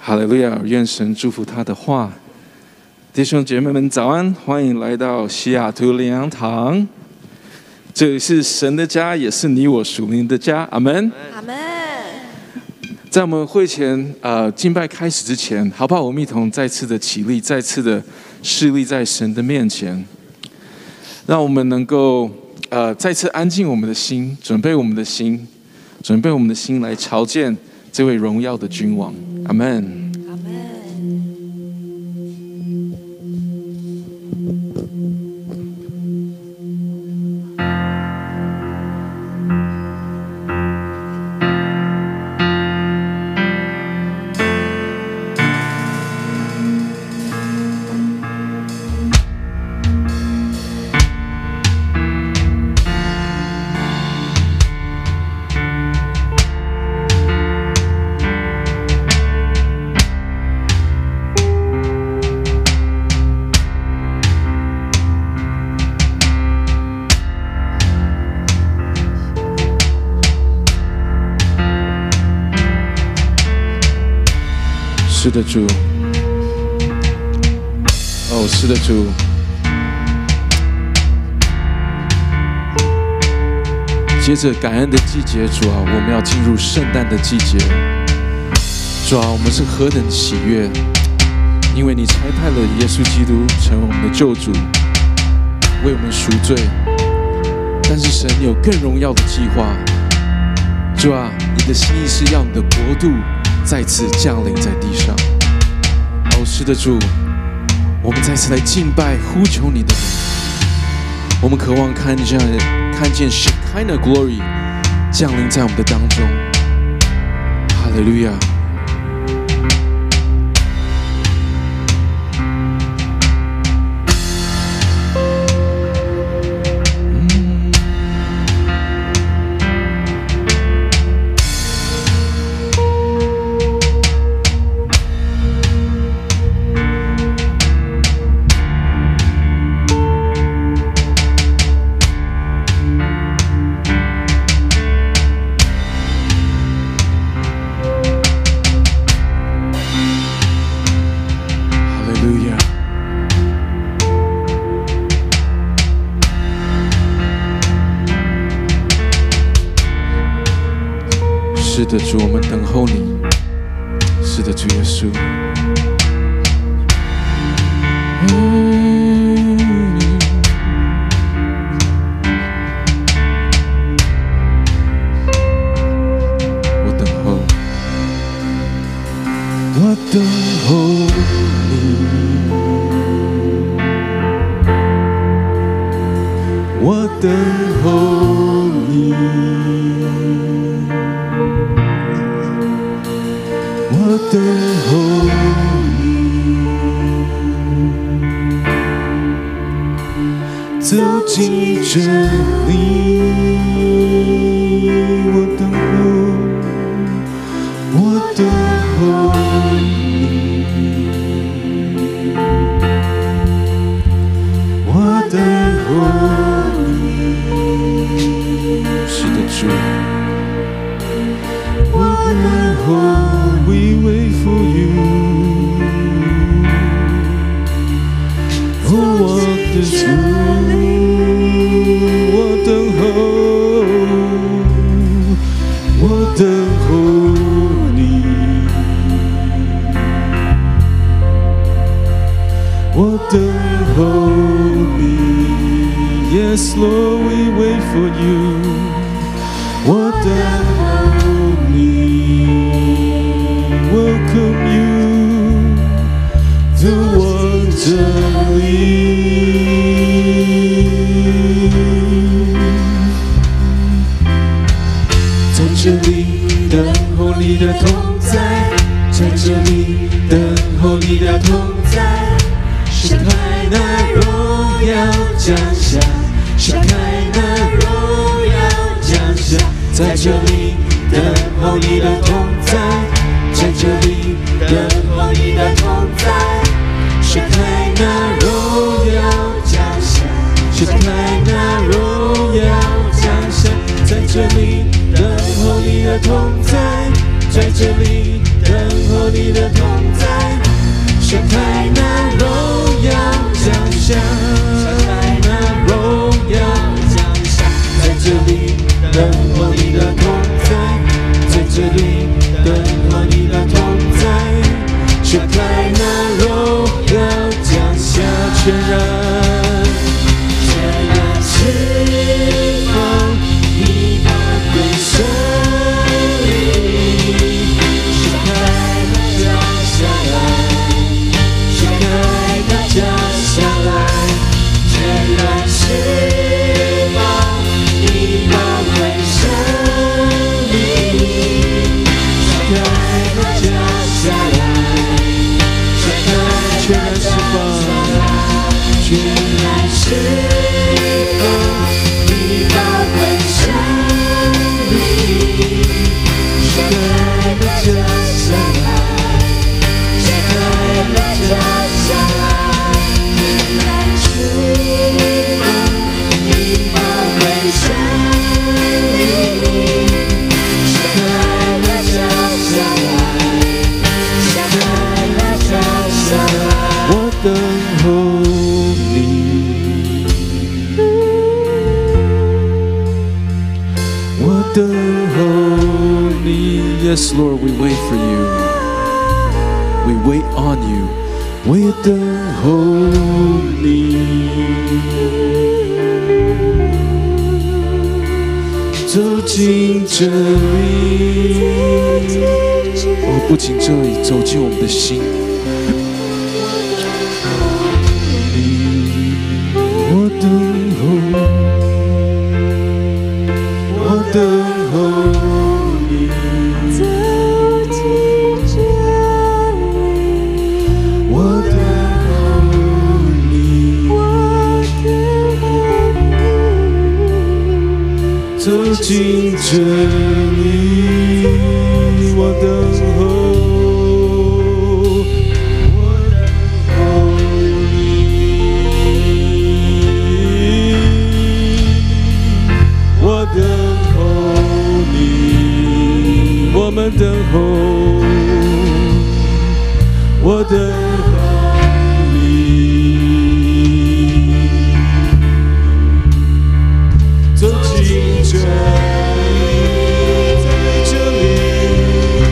哈利路亚！愿神祝福他的话。弟兄姐妹们早安，欢迎来到西雅图灵粮堂。这里是神的家，也是你我属灵的家。阿们。 阿们。 在我们会前敬拜开始之前，好不好？我们一同再次的起立，再次的侍立在神的面前，让我们能够再次安静我们的心，准备我们的心来朝见这位荣耀的君王。阿们。是的，主。哦，是的，主。接着感恩的季节，主啊，我们要进入圣诞的季节。主啊，我们是何等喜悦，因为你差派了耶稣基督成为我们的救主，为我们赎罪。但是神有更荣耀的计划。主啊，你的心意是要你的国度再次降临在地上。哦，是的，主，我们再次来敬拜呼求你的名。我们渴望看见 Shekinah Glory 降临在我们的当中。哈利路亚。是的，主，我们等候你。是的，主耶稣。我等候，我等候你，我等候你。我等候你，走进这里。我等候，我等候你，我等候你。是的，主，我等候。We wait for you. Oh, walk this room. 我等候，我等候你，我等候你。Yes, Lord, we wait for you. 我等候你。Welcome you to 我这里，在这里等候你的同在，在这里等候你的同在，盛开那荣耀降下，盛开那荣耀降下，在这里等候你的同在。在这里等候你的同在，盛开那荣耀降下，盛开那荣耀降下，在这里等候你的同在，在这里等候你的同释放你宝贵生命，敞开了这向来，敞开了这向来，点燃释放你宝贵生命，敞开了这向来，敞开了这向来， 我等候你，我等候你。Yes, Lord, we wait for you. We wait on you. 我也等候你。走进这里，哦，不仅这里，走进我们的心。我等候，我等候你。 走进这里， 我等候你。 我等候你， 走进这里，我等候。我们等候，我等候你，走进这里，在这里，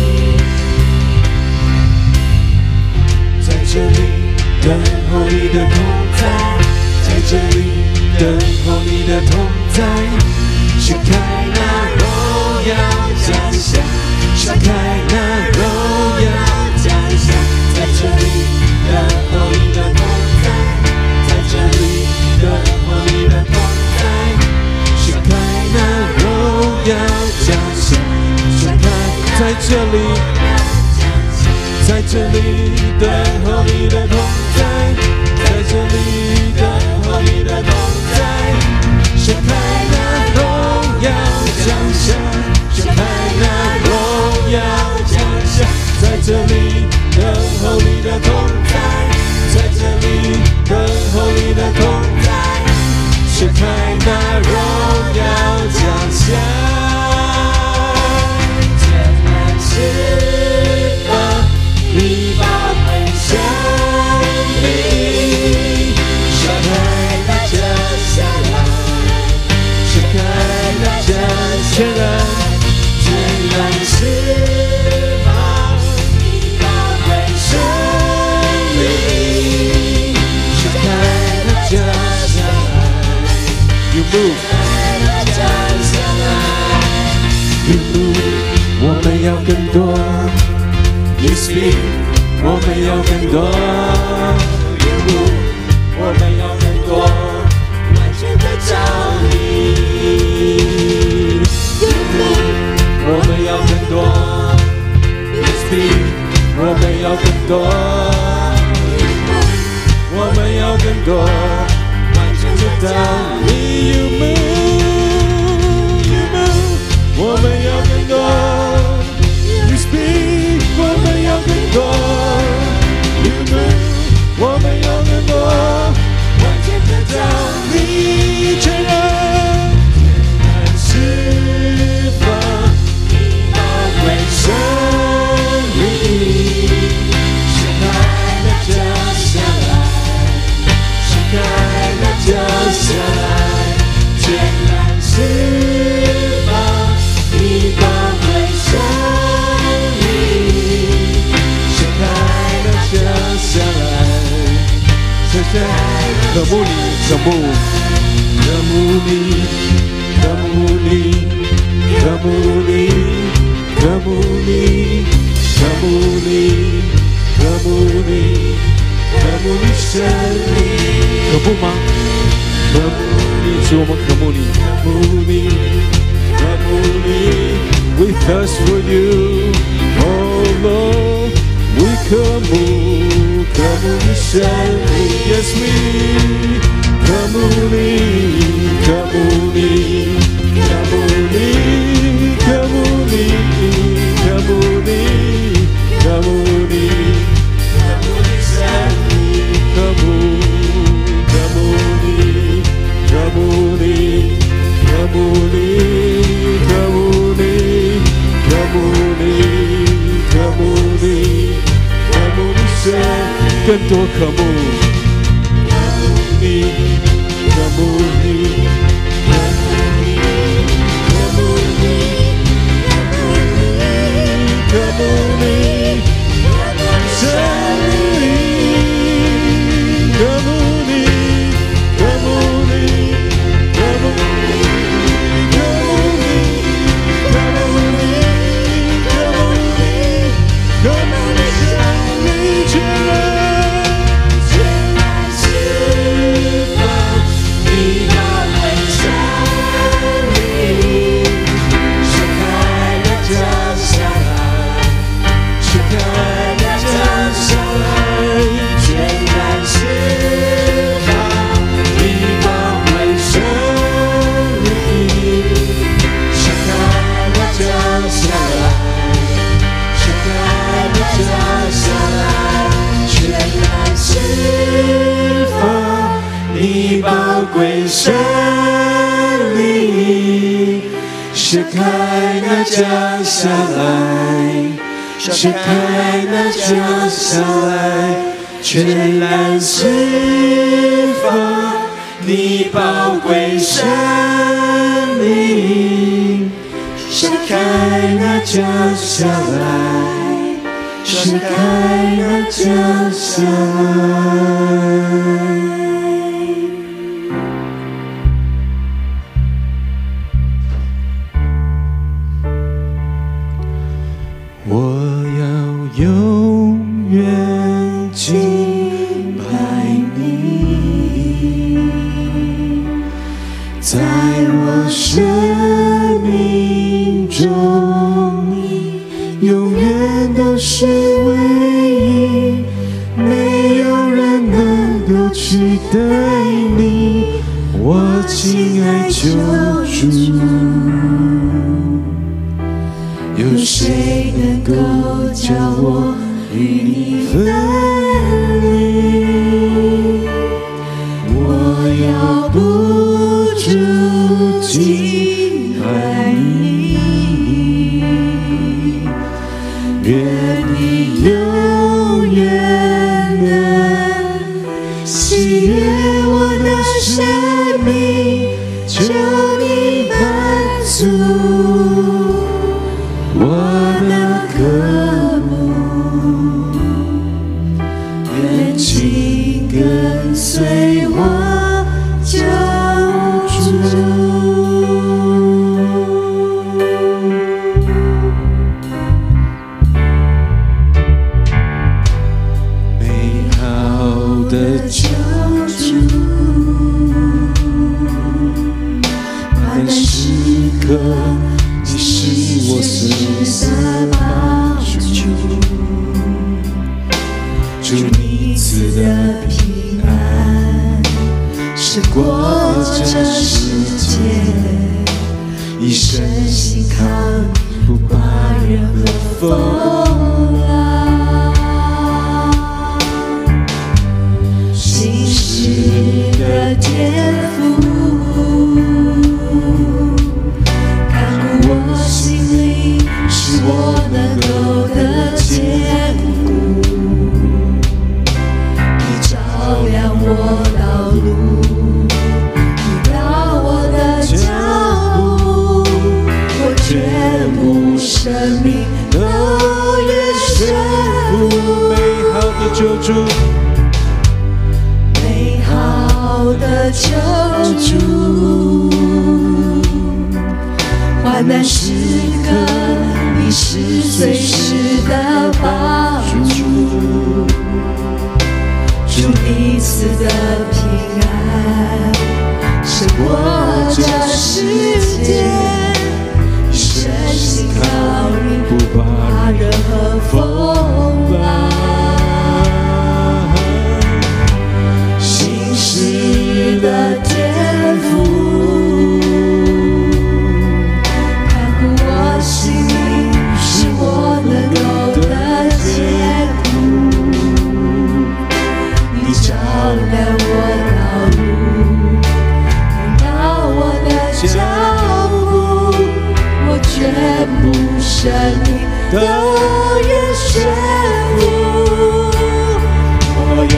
在这里等候你的同在，在这里等候你的同在，去开那荣耀展现。敞开那荣耀奖项，在这里等候你的同在，在这里等候你的同在，敞开那荣耀奖项，敞开在这里，在这里等候你的同在，在这里等候你的同在，敞开那荣耀奖项，敞开那荣耀奖项，在这里等候你的同在，在这里等候你的同在，敞开那荣耀奖项，点燃释放你宝贵生命，敞开了这向来，敞开了这向来。点燃释放你宝贵生命，敞开了这向来 ，You move， You move， 我们要更多 ，You speak， 我们要更多 ，You move， 我们要更多，完全的照你。我们要更多 ，You speak， 我们要更多，我们要更多，完全的道理 ，You move，You move， 我们要更多 ，You speak， 我们要更多 ，You move， 我们要更多，完全的道理，全然释放。生命，敞开了这向来，敞开了这向来，点燃释放你宝贵生命，敞开了这向来，敞开渴慕你，渴慕，渴慕你，渴慕你，渴慕你。渴慕你，渴慕你，渴慕你，渴慕你生命，渴慕吗？渴慕你，主我们渴慕你，渴慕你，渴慕你 ，We thirst for you, oh Lord, we 渴慕你生命 ，Yes we 渴更多渴慕你，渴慕你，渴慕你，真理，渴慕你，渴慕你，渴慕你，渴慕你，渴慕你，渴慕你，渴慕你，真理全然释放，你宝贵真理，盛开了降下来，盛开了降下来，全然释放，你宝贵真理，盛开了降下来，盛开了降下来，全然释放，你宝贵真理，盛开了降下来，盛开了降下来，全然释放，你宝贵真理，盛开了降下来，盛开了降下来。我要永远敬拜你，在我生命中，你永远都是唯一，没有人能够取代你，我亲爱救主。有谁能够叫我与你分离？我要不住敬拜你，愿你永远能喜悦我的生命，求你满足我的渴慕，愿情跟随我救主。美好的救主，万难时刻是我随的帮助，主你赐的平安胜过这世界，一生心靠你，不怕任何风浪，心事的颠覆，是我能够的坚固，你照亮我道路，引导我的脚步，我全部生命都愿顺服。美好的救主，美好的救主，患难时刻你是随时的帮助，主你赐的平安胜过这世界，一生心靠你，不怕任何风浪，心事的颠覆，生命都愿顺服，我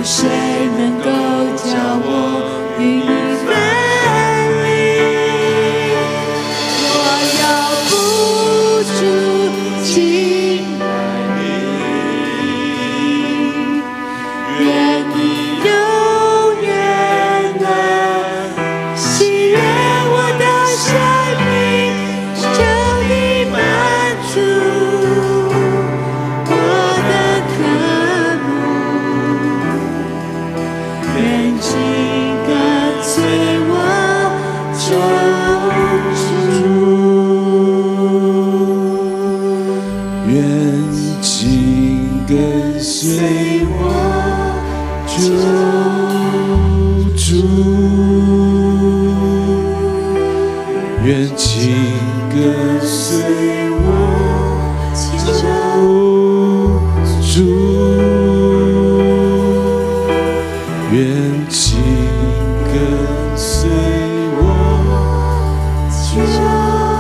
谁能够叫我与你分离？我要付出敬拜你，愿你永远的喜悦我的生命，就已满足我的渴慕。愿紧跟随我救主， 愿紧跟随我救主，愿紧跟随我救主，愿紧跟随我救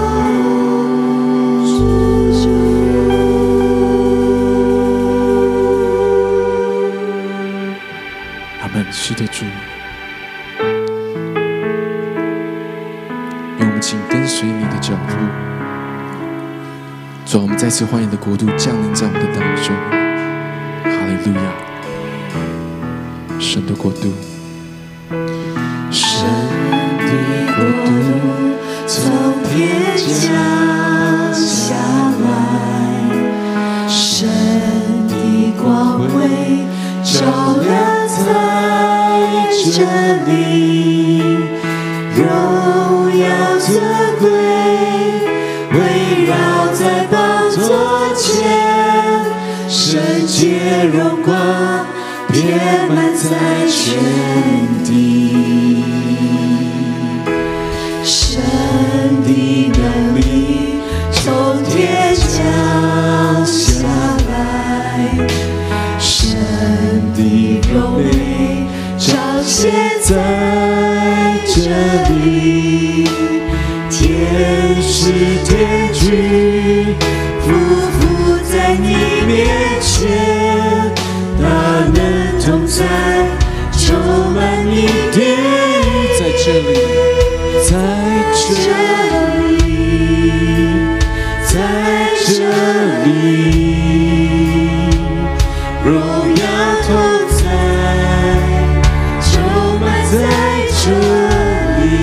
阿们。是的，主，愿我们紧跟随你的脚步。主，我们再次欢迎你的国度降临在我们的当中。哈利路亚！神的国度，神的国度从天降下来，神的光辉照亮在这里，荣耀尊贵围绕在宝座前，圣洁荣光遍满在全地，神的能力从天降下来，神的荣美彰显在这里，天使天军匍匐在你面前，大能同在充满你殿， 在这里，在这里， 在这里，荣耀同在充满在这里，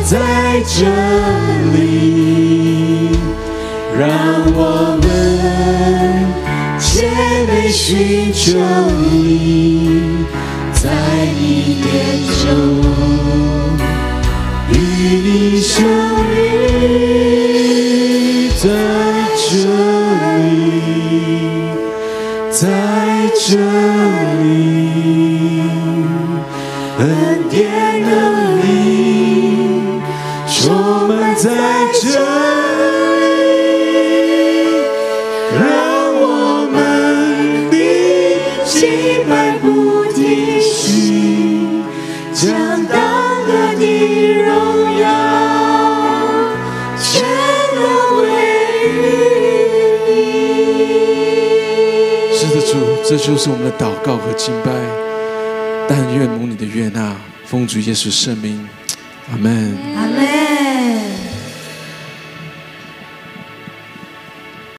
在这里，让我们谦卑寻求你，在你殿中与你相遇，在这里，在这里，恩典能力充满在这里，让我们的敬拜不停息，将当得的荣耀全都归于你。是的，主，这就是我们的祷告和敬拜。但愿蒙你的悦纳，奉主耶稣圣名，阿们。 阿们。